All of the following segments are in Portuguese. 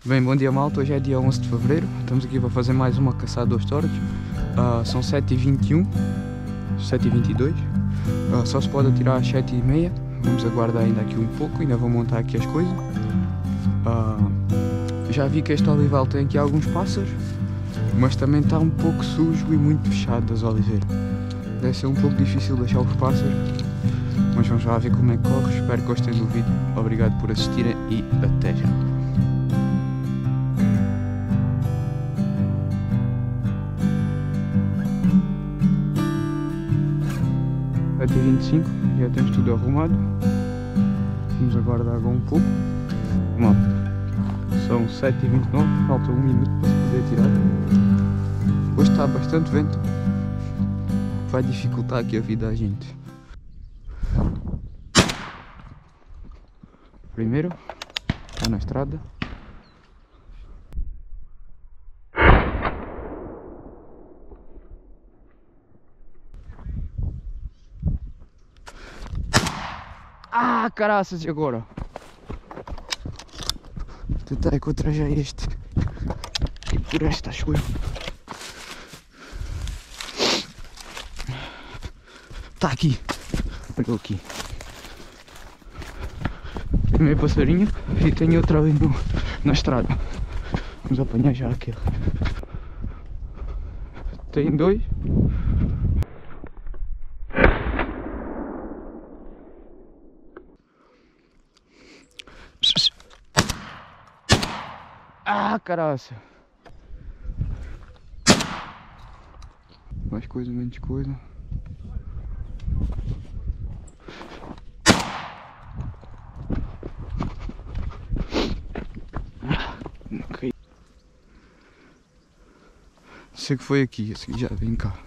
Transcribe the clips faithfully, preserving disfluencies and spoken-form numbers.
Bem, bom dia malta, hoje é dia onze de fevereiro, estamos aqui para fazer mais uma caçada aos tordos. Uh, são sete e vinte e um, sete e vinte e dois, uh, só se pode atirar às sete e meia, vamos aguardar ainda aqui um pouco, ainda vou montar aqui as coisas. Uh, já vi que este olival tem aqui alguns pássaros, mas também está um pouco sujo e muito fechado das oliveiras. Deve ser um pouco difícil deixar os pássaros, mas vamos lá ver como é que corre, espero que gostem do vídeo, obrigado por assistirem e até já. sete e vinte e cinco, já temos tudo arrumado. Vamos aguardar agora um pouco. Bom, são sete e vinte e nove, falta um minuto para se poder tirar. Hoje está bastante vento, vai dificultar aqui a vida da gente. Primeiro, está na estrada. Ah, caraças, e agora? Tentar encontrar já este. E por esta, acho eu. Está aqui. Olha aqui. Primeiro passarinho e tenho outro ali no, na estrada. Vamos apanhar já aquele. Tem dois. Ah, caraça! Mais coisa, menos coisa. Ok. Sei que foi aqui, esse aqui já vem cá.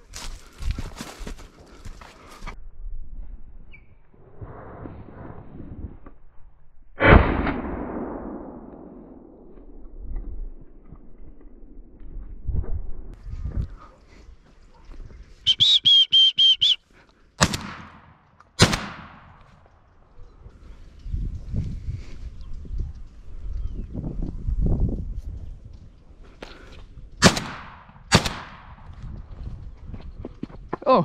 Oh!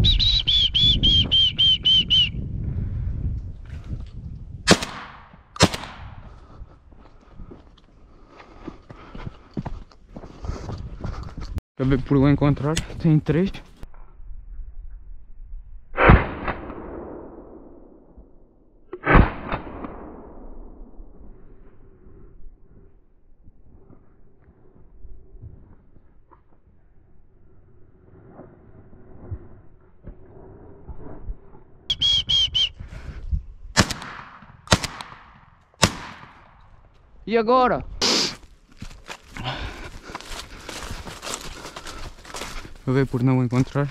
Acabei por lá encontrar, tem três. E agora? Acabei por não encontrar.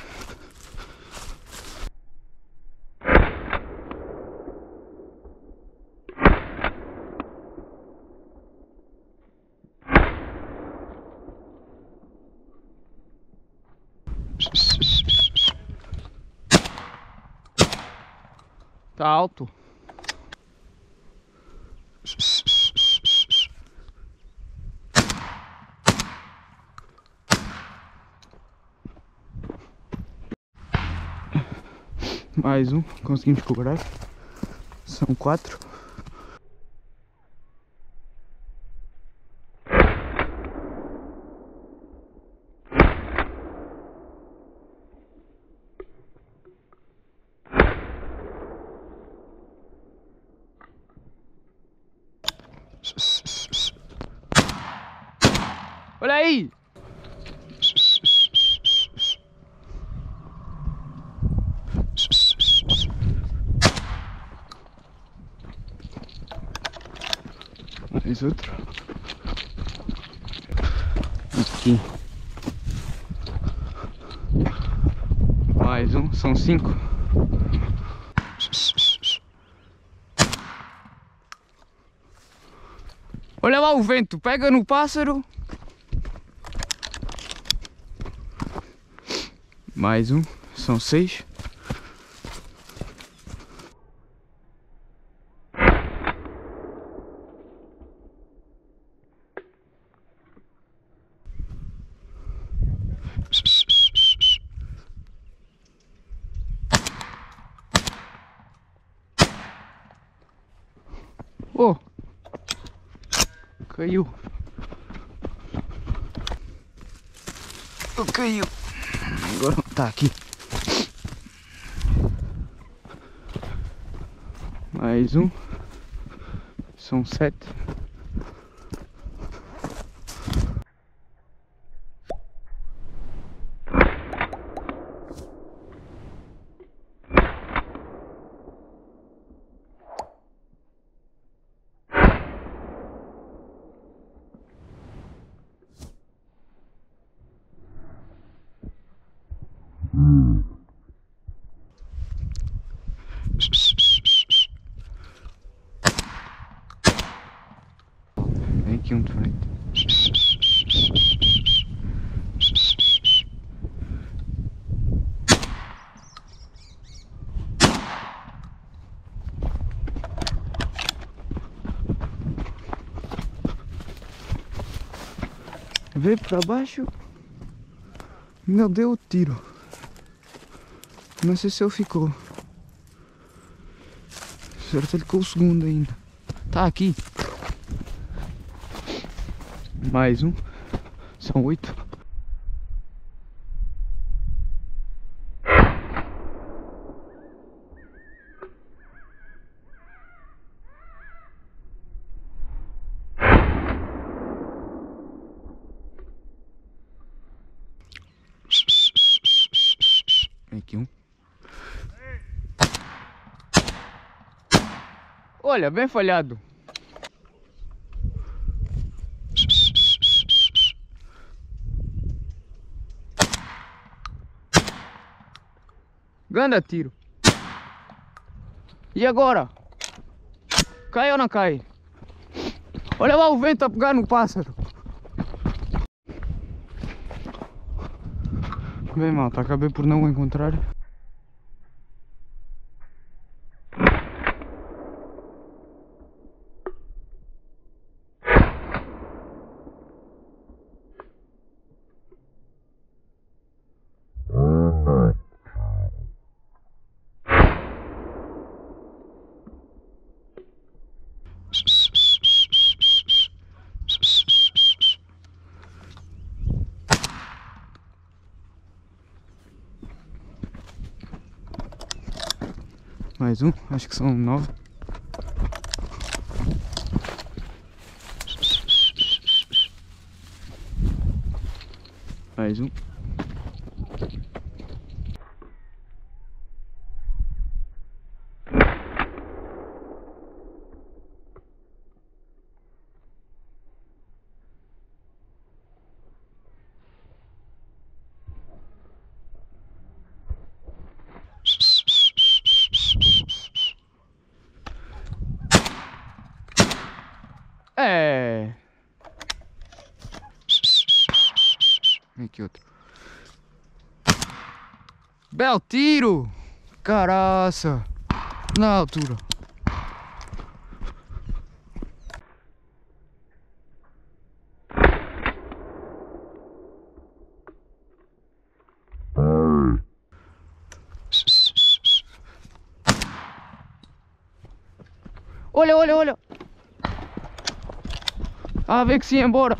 Tá alto. Mais um, conseguimos cobrar. São quatro. Olha aí! Mais outro. Aqui. Mais um, são cinco. Olha lá o vento, pega no pássaro. Mais um, são seis. Caiu. Caiu. Agora tá aqui. Mais um. São sete. Vem aqui um de frente. Veio para baixo. Meu Deus, tiro. Não sei se ele ficou. Certo, ele ficou o segundo ainda. Tá aqui. Mais um. São oito. Vem aqui um. Olha, bem falhado. Grande tiro. E agora? Cai ou não cai? Olha lá o vento a pegar no pássaro. Bem, malta, acabei por não o encontrar. Mais um, acho que são nove. Mais um. É. Aqui outro. Belo tiro! Caraça! Na altura. Olha, olha, olha! Ah, vê que se ia embora.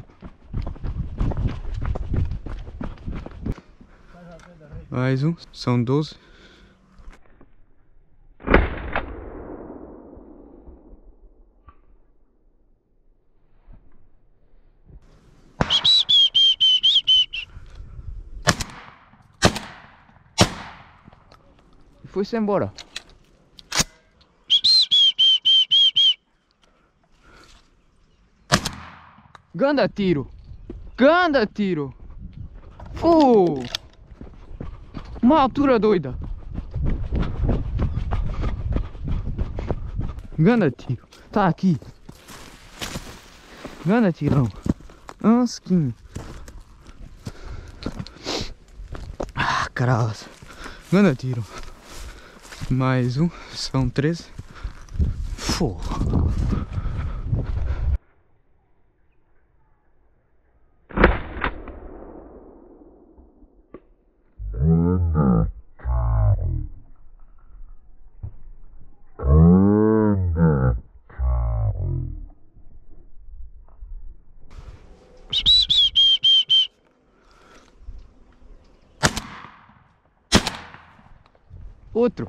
Mais um, são doze. E foi-se embora. Ganda tiro. Ganda tiro. Uh! Uma altura doida. Ganda tiro. Tá aqui. Ganda tirão. Ansquinho. Ah, caralho. Ganda tiro. Mais um. São treze. Fô. Outro.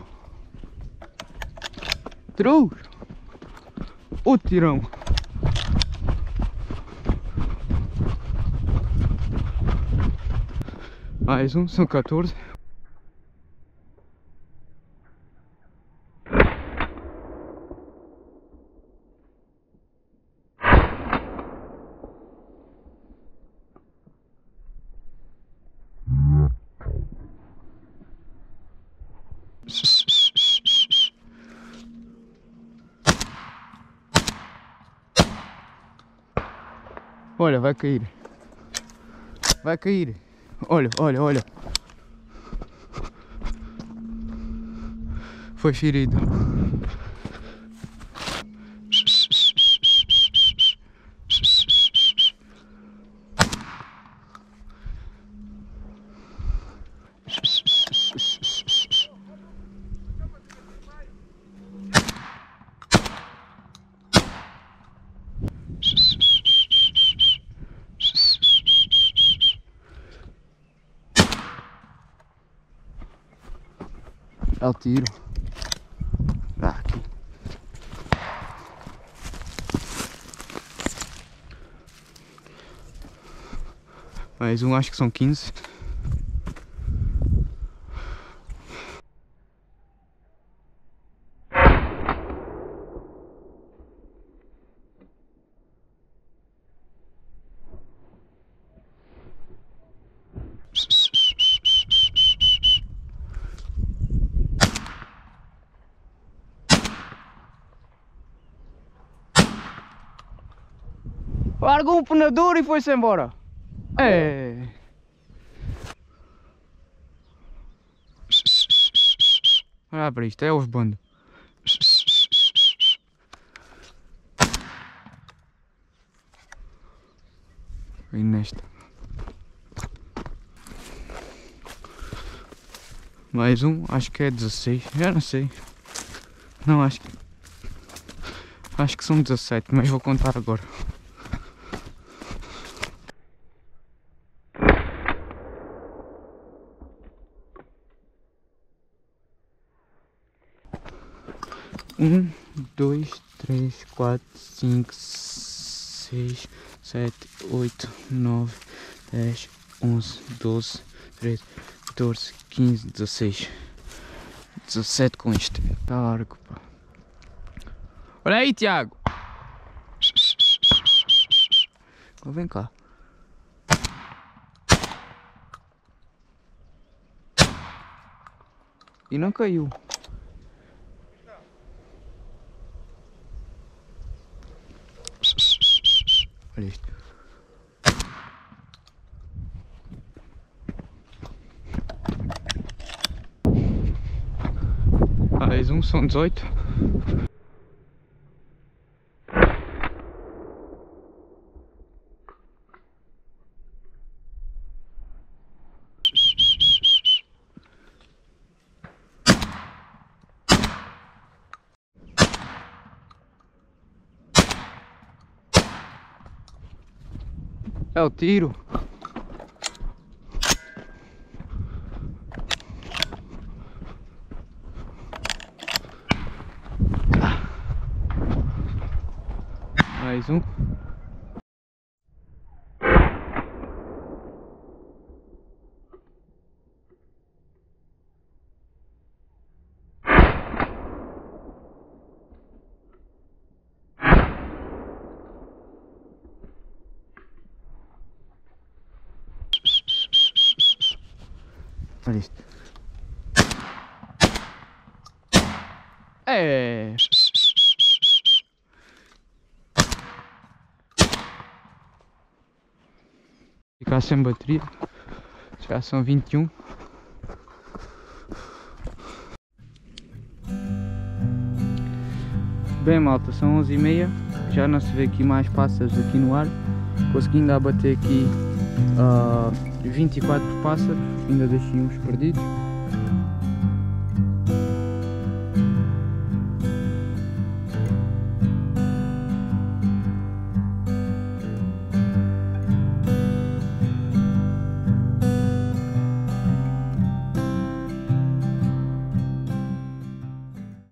True. Outro tirão. Mais um, são quatorze. Olha, vai cair. Vai cair. Olha, olha, olha. Foi ferido. É o tiro. Ah, aqui. Mais um, acho que são quinze. Largou um penador e foi-se embora. É. Olha para isto, é os bandos. Vem nesta. Mais um, acho que é dezesseis, já não sei. Não, acho que... Acho que são dezassete, mas vou contar agora. Um, dois, três, quatro, cinco, seis, sete, oito, nove, dez, onze, doze, treze, quatorze, quinze, dezesseis. dezassete com este. Tá largo, pá. Olha aí, Tiago. Vem cá. E não caiu. Olha isto. Mais um, são dezoito. É o tiro. Mais um. Olha isto. É. Ficar sem bateria. Já são vinte e um. Bem, malta, são onze e meia. Já não se vê aqui mais pássaros aqui no ar. Consegui ainda abater aqui uh, vinte e quatro pássaros. Ainda deixei uns perdidos.